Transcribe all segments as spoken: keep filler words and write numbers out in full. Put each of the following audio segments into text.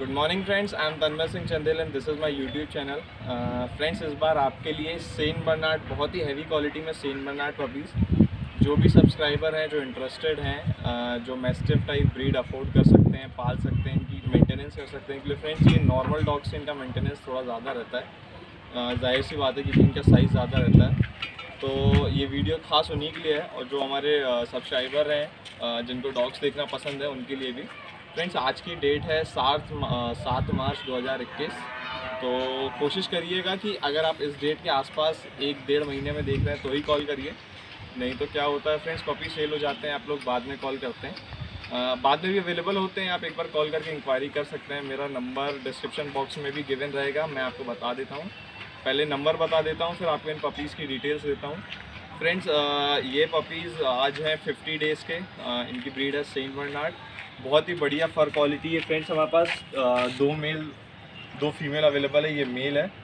Good morning friends, I am Tanmay Singh Chandel and this is my YouTube channel. Friends, इस बार आपके लिए सेंट बर्नार्ड, बहुत ही हैवी क्वालिटी में सेंट बर्नार्ड पपीज़, जो भी सब्सक्राइबर हैं जो इंटरेस्टेड हैं, uh, जो मैस्टिफ टाइप ब्रीड अफोर्ड कर सकते हैं, पाल सकते हैं, इनकी मेंटेनेंस कर सकते हैं। क्योंकि फ्रेंड्स ये नॉर्मल डॉग से इनका मेंटेनेंस थोड़ा ज़्यादा रहता है, uh, जाहिर सी बात है क्योंकि इनका साइज़ ज़्यादा रहता है। तो ये वीडियो खास उन्हीं के लिए है और जो हमारे सब्सक्राइबर हैं, uh, जिनको डॉग्स देखना पसंद है, उनके लिए भी। फ्रेंड्स, आज की डेट है सात सात मार्च दो हज़ार इक्कीस। तो कोशिश करिएगा कि अगर आप इस डेट के आसपास एक डेढ़ महीने में देख रहे हैं तो ही कॉल करिए, नहीं तो क्या होता है फ्रेंड्स, पपी सेल हो जाते हैं, आप लोग बाद में कॉल करते हैं। आ, बाद में भी अवेलेबल होते हैं, आप एक बार कॉल करके इंक्वायरी कर सकते हैं। मेरा नंबर डिस्क्रिप्शन बॉक्स में भी गिवन रहेगा, मैं आपको बता देता हूँ। पहले नंबर बता देता हूँ, फिर आपको इन पपीज़ की डिटेल्स देता हूँ। फ्रेंड्स, ये पपीज़ आज हैं फिफ्टी डेज़ के, आ, इनकी ब्रीड है सेंट बर्नार्ड। बहुत ही बढ़िया फ़र क्वालिटी है फ्रेंड्स। हमारे पास आ, दो मेल दो फीमेल अवेलेबल है, ये मेल है।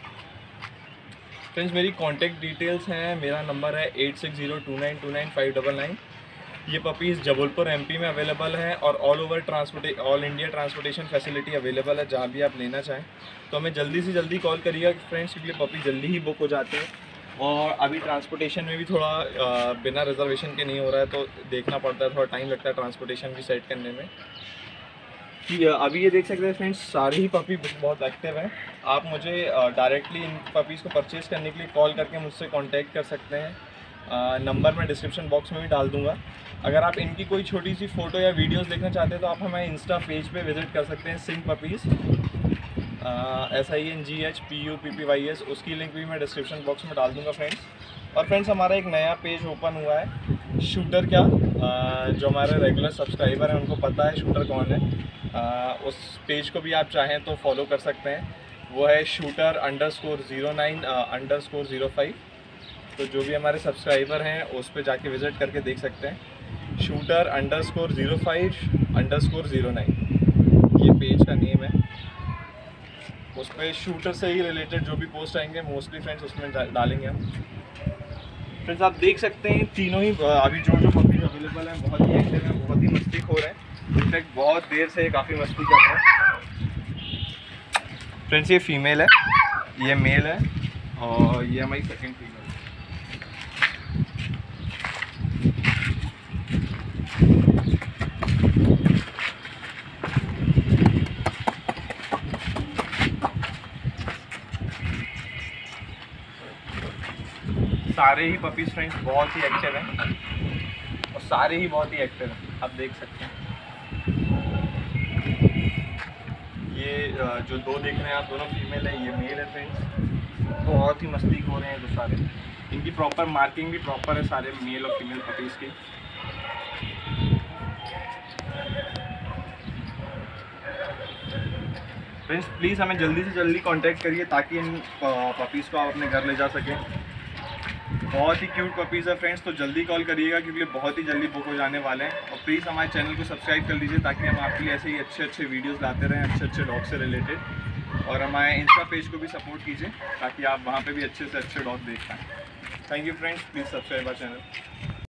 फ्रेंड्स, मेरी कॉन्टैक्ट डिटेल्स हैं, मेरा नंबर है eight six zero two nine two nine five double nine. ये पपीज़ जबलपुर एमपी में अवेलेबल है और all over transport all India transportation facility available है, जहाँ भी आप लेना चाहें। तो हमें जल्दी से जल्दी कॉल करिएगा फ्रेंड्स, क्योंकि पपी जल्दी ही बुक हो जाते हैं और अभी ट्रांसपोर्टेशन में भी थोड़ा आ, बिना रिजर्वेशन के नहीं हो रहा है, तो देखना पड़ता है, थोड़ा टाइम लगता है ट्रांसपोर्टेशन भी सेट करने में। कि अभी ये देख सकते हैं फ्रेंड्स, सारे ही पपी बहुत एक्टिव हैं। आप मुझे डायरेक्टली इन पपीज़ को परचेज़ करने के लिए कॉल करके मुझसे कांटेक्ट कर सकते हैं। नंबर मैं डिस्क्रिप्शन बॉक्स में भी डाल दूंगा। अगर आप इनकी कोई छोटी सी फ़ोटो या वीडियोस देखना चाहते हैं तो आप हमारे इंस्टा पेज पे विज़िट कर सकते हैं, Singh puppies, S I N G H P U P P Y S. उसकी लिंक भी मैं डिस्क्रिप्शन बॉक्स में डाल दूंगा फ्रेंड्स। और फ्रेंड्स, हमारा एक नया पेज ओपन हुआ है, शूटर क्या, आ, जो हमारे रेगुलर सब्सक्राइबर हैं उनको पता है शूटर कौन है। आ, उस पेज को भी आप चाहें तो फॉलो कर सकते हैं, वो है shooter underscore zero nine underscore zero five. तो जो भी हमारे सब्सक्राइबर हैं उस पर जाके विज़िट करके देख सकते हैं, shooter underscore zero five underscore zero nine ये पेज का नेम है। उस पर शूटर से ही रिलेटेड जो भी पोस्ट आएंगे मोस्टली फ्रेंड्स उसमें डालेंगे हम। फ्रेंड्स, आप देख सकते हैं तीनों ही अभी जो जो पपीज अवेलेबल हैं बहुत ही एक्टिव हैं, बहुत ही मस्ती खो रहे हैं। इनफैक्ट बहुत देर से काफ़ी मस्ती कर रहे हैं। फ्रेंड्स, ये फीमेल है, ये मेल है और ये हमारी सेकंड फीमेल है। सारे ही पपीज़ फ्रेंड्स बहुत ही एक्टिव हैं और सारे ही बहुत ही एक्टिव हैं, आप देख सकते हैं। ये जो दो देख रहे हैं आप, दोनों फीमेल है, ये मेल है फ्रेंड्स। बहुत ही मस्ती हो रहे हैं जो सारे। इनकी प्रॉपर मार्किंग भी प्रॉपर है सारे मेल और फीमेल पपीज़ की। फ्रेंड्स, प्लीज़ हमें जल्दी से जल्दी कांटेक्ट करिए ताकि इन पपीज़ को आप अपने घर ले जा सकें। बहुत ही क्यूट पपीज़ है फ्रेंड्स, तो जल्दी कॉल करिएगा क्योंकि बहुत ही जल्दी बुक हो जाने वाले हैं। और प्लीज़ हमारे चैनल को सब्सक्राइब कर लीजिए ताकि हम आपके लिए ऐसे ही अच्छे अच्छे वीडियोस लाते रहें, अच्छे अच्छे डॉग से रिलेटेड। और हमारे इंस्टा पेज को भी सपोर्ट कीजिए ताकि आप वहाँ पे भी अच्छे से अच्छे डॉग देख पाएँ। Thank you friends, please subscribe our channel.